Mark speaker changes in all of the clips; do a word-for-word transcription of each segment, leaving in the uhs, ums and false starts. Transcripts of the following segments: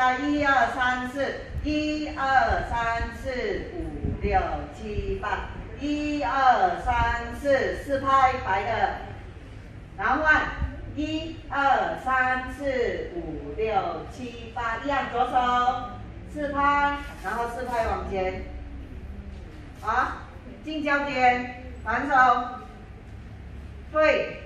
Speaker 1: 来，一二三四，一二三四五六七八，一二三四，四拍白的，然后换一二三四五六七八，一样左手四拍，然后四拍往前，好，进焦点，反手，对。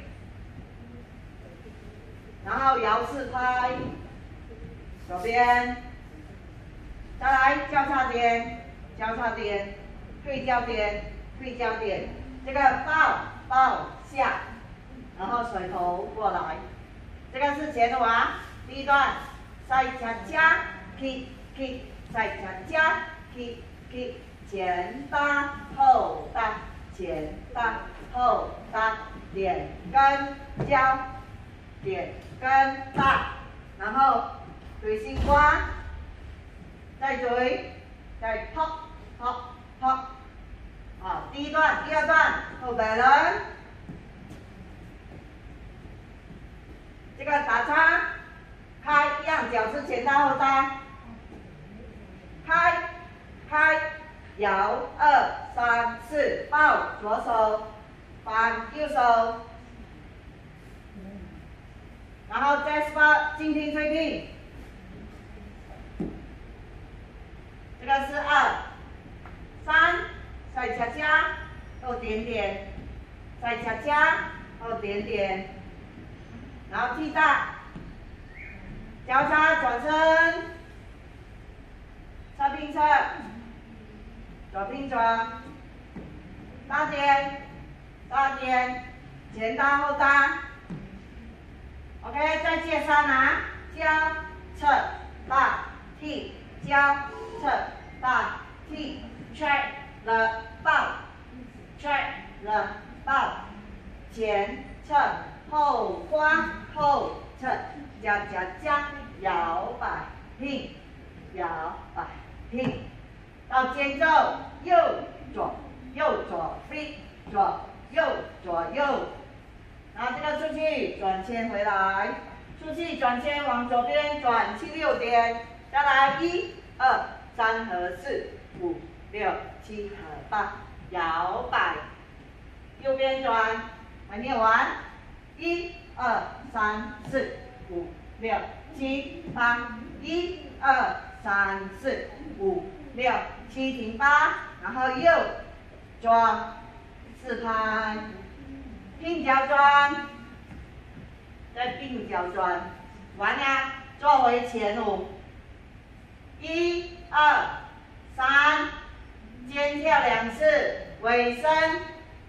Speaker 1: 然后摇四拍，左边，再来交叉点，交叉点，退焦点，退焦点，这个抱抱下，然后甩头过来，这个是前弯，第一段，再加加 kick kick， 再加加 kick kick， 前搭后搭，前搭后搭，点跟交。 点跟大，然后腿心刮，再嘴，再抛抛抛，好，第一段，第二段，后摆人，这个打叉，开一样，脚是前搭后搭，开开，摇二三四，抱左手，翻右手。 然后再 spot 静听吹听，这个是二、三，再加加，后点点，再加加，后点点，然后踢大，交叉转身，侧拼侧，左拼左，搭点，搭点，前搭后搭。 OK， 再借三拿，交侧大踢，交侧大踢 ，check 了抱 ，check 了抱，前侧后刮后侧，加加加，摇摆拼，摇摆拼，到间奏右左右左飞，左右左右。 然后这个出去转圈回来，出去转圈往左边转七六点，再来一二三和四五六七和八，摇摆，右边转，还没有完，一二三四五六七八，一二三四五六七停八，然后右转四拍。 并脚转，再并脚转，完了，做回前五，一二三，肩跳两次，尾身，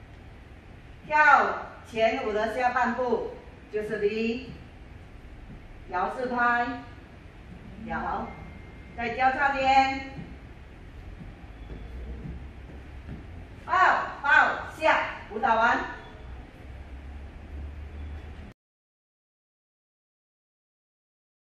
Speaker 1: 跳前五的下半部，就是离，摇四拍，摇，再交叉点，抱抱下，舞蹈完。